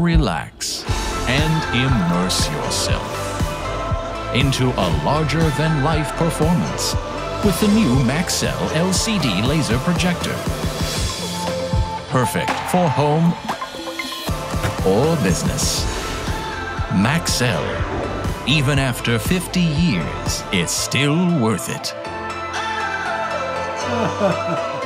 relax and immerse yourself into a larger-than-life performance with the new Maxell LCD laser projector. Perfect for home or business. Maxell. Even after 50 years, it's still worth it.